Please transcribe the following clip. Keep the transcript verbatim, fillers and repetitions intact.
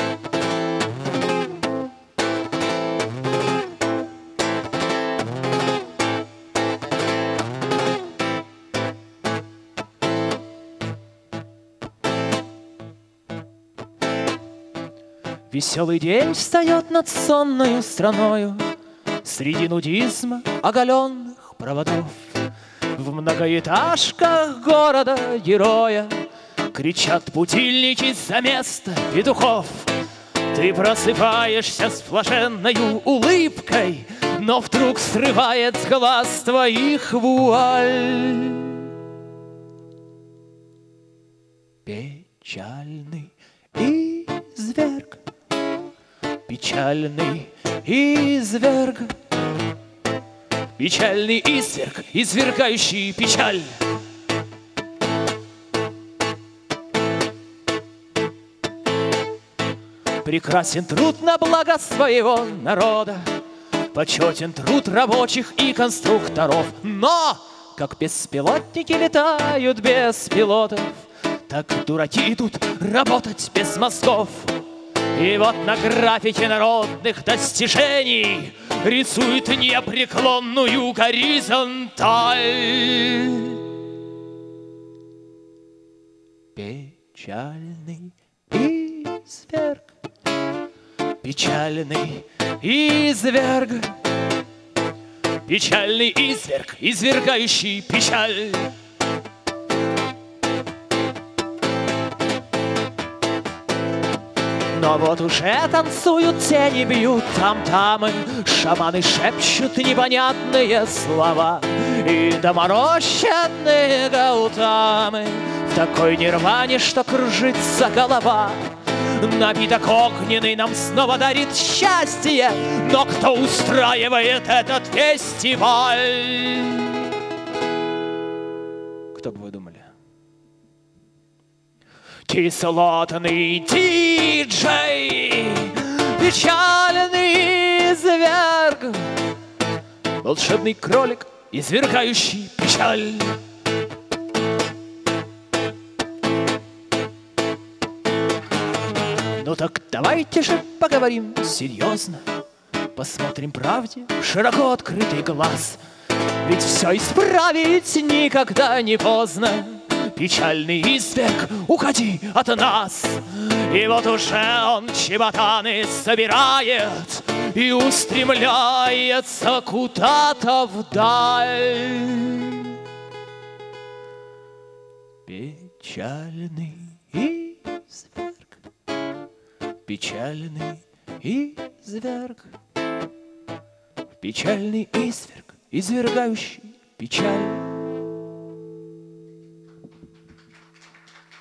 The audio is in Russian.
Веселый день встает над сонною страною среди нудизма оголенных проводов. В многоэтажках города-героя кричат будильники за место петухов. Ты просыпаешься с блаженною улыбкой, но вдруг срывает с глаз твоих вуаль. Печальный изверг, печальный изверг, печальный изверг, извергающий печаль. Прекрасен труд на благо своего народа, почетен труд рабочих и конструкторов. Но, как беспилотники летают без пилотов, так дураки идут работать без мозгов. И вот на графике народных достижений рисует непреклонную горизонталь. Печальный изверг, печальный изверг, печальный изверг, извергающий печаль. Но вот уже танцуют тени, бьют там-тамы, шаманы шепчут непонятные слова, и доморощенные гаутамы в такой нирване, что кружится голова. Напиток огненный нам снова дарит счастье, но кто устраивает этот фестиваль? Кто бы вы думали? Кислотный диджей, печальный зверг, волшебный кролик, извергающий печаль. Ну так давайте же поговорим серьезно, посмотрим правде в широко открытый глаз. Ведь все исправить никогда не поздно. Печальный изверг, уходи от нас. И вот уже он чеботаны собирает и устремляется куда-то вдаль. Печальный изверг, печальный изверг, печальный изверг, извергающий печаль.